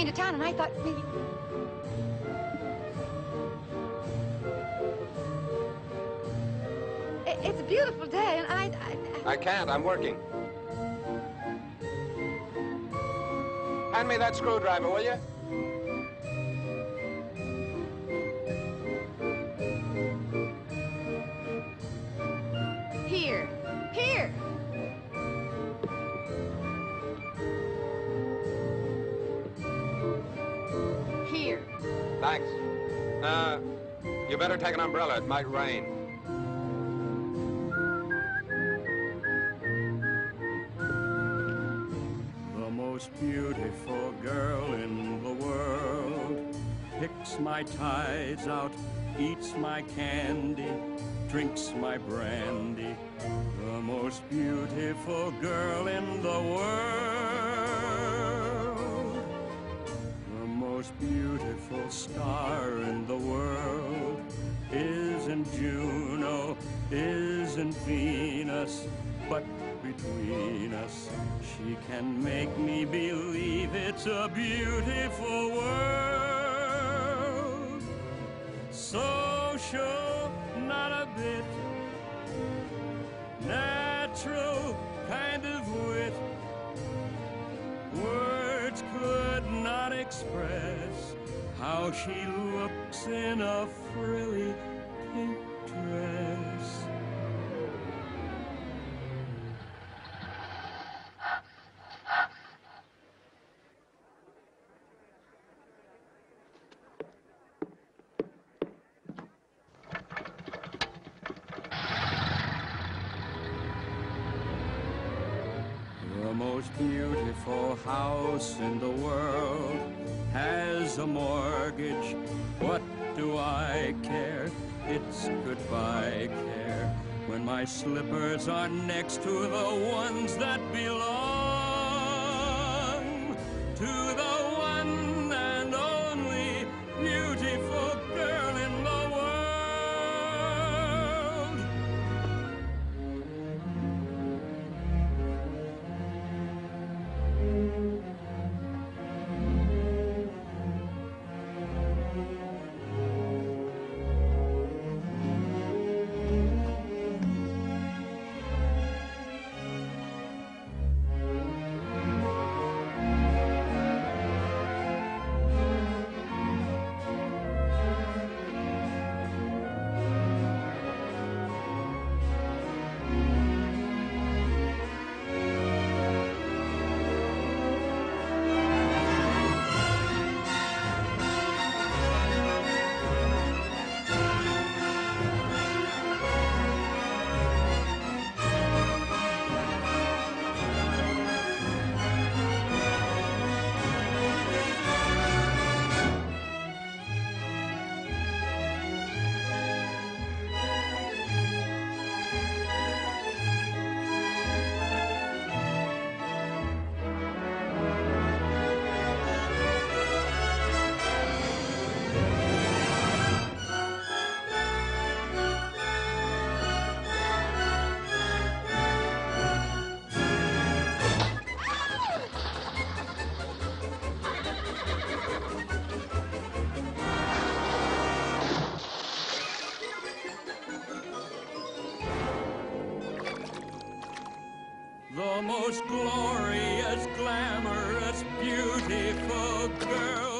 into town, and I thought maybe... It's a beautiful day, and I can't. I'm working. Hand me that screwdriver, will you? Here. Here. Here. Thanks. You better take an umbrella. It might rain. The most beautiful girl in the world picks my ties out, eats my candy, drinks my brandy. The most beautiful girl in the world. The most beautiful star in the world isn't Juno, isn't Venus, but between us, she can make me believe it's a beautiful world. Social, not a bit. Natural kind of wit. Words could not express how she looks in a frilly pink dress. The most beautiful house in the world has a mortgage. What do I care? It's goodbye care when my slippers are next to the ones that belong to the one and only beautiful girl in the world. The most glorious, glamorous, beautiful girl